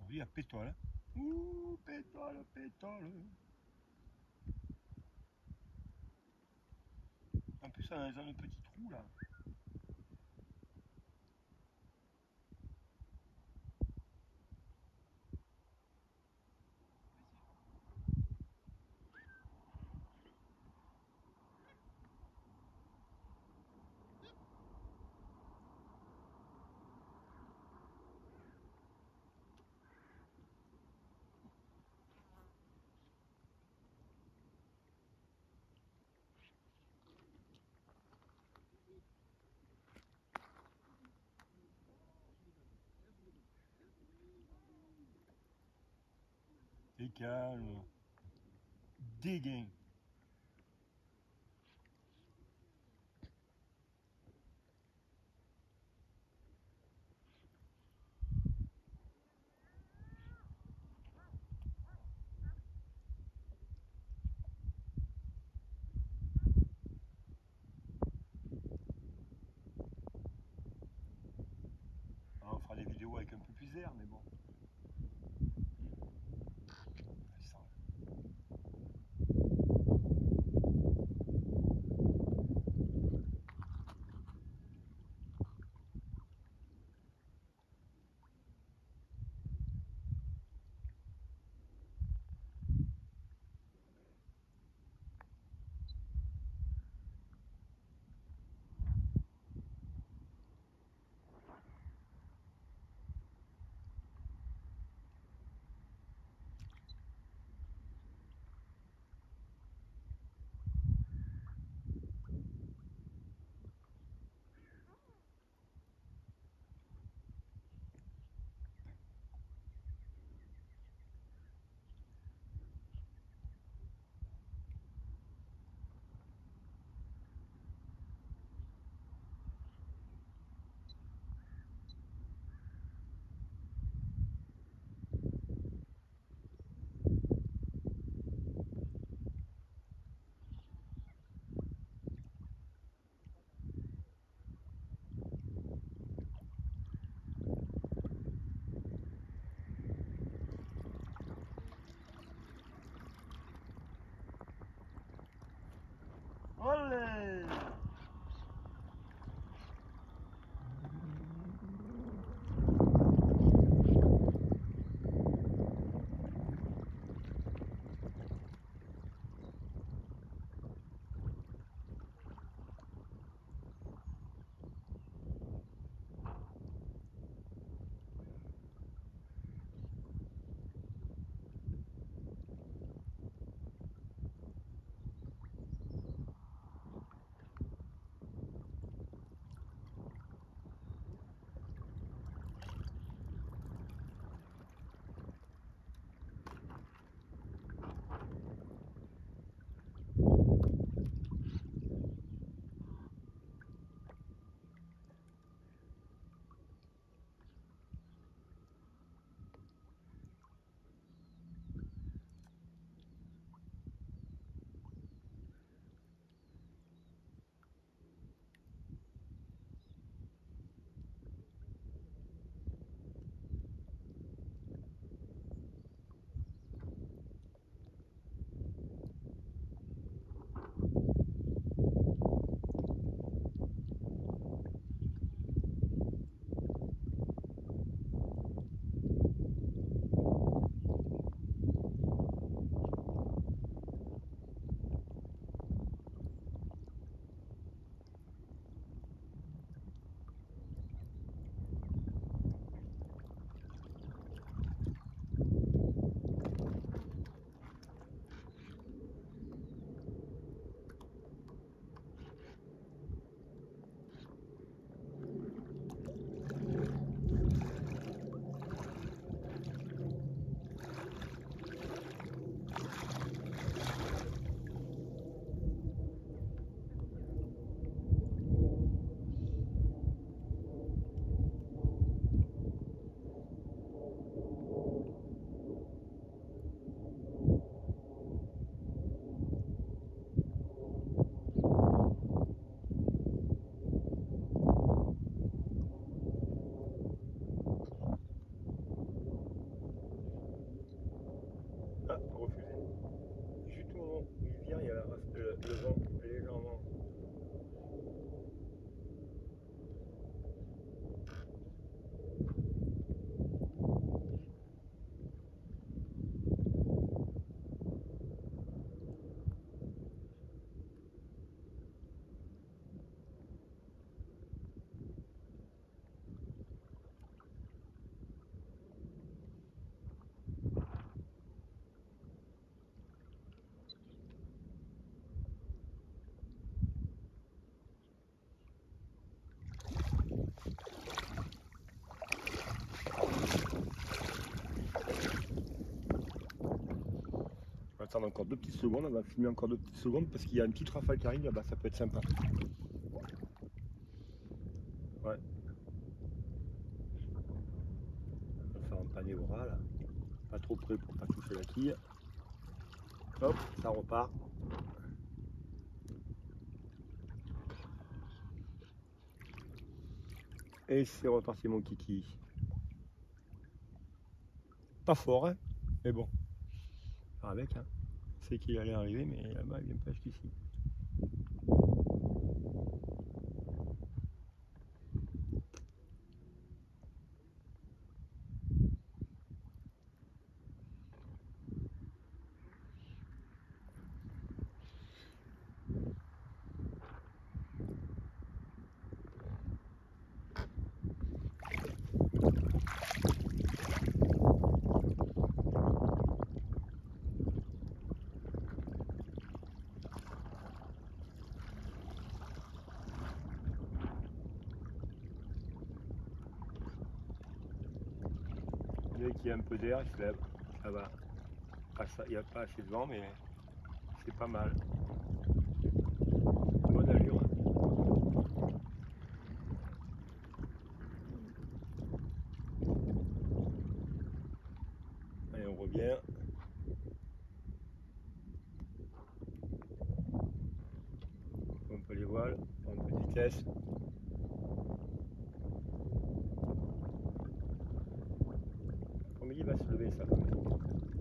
Oui, à pétole. Ouh, pétole, pétole. En plus, ça a un petit trou là. Et calme. Dégain. Alors, on fera des vidéos avec un peu plus d'air, mais bon. Ça, attendre encore 2 petites secondes, on va filmer encore 2 petites secondes parce qu'il y a une petite rafale qui arrive là-bas, ça peut être sympa. Ouais. On va faire un panier au ras là. Pas trop près pour pas toucher la quille. Hop, ça repart. Et c'est reparti mon kiki. Pas fort hein, mais bon. Avec hein. C'est qu'il allait arriver mais là-bas il vient pas jusqu'ici. Dès qu'il y a un peu d'air, il se lève. Ça va. Il n'y a pas assez de vent, mais c'est pas mal. Bonne allure. Allez, on revient. Un peu les voiles, un peu de vitesse. L'après-midi va se lever ça quand même.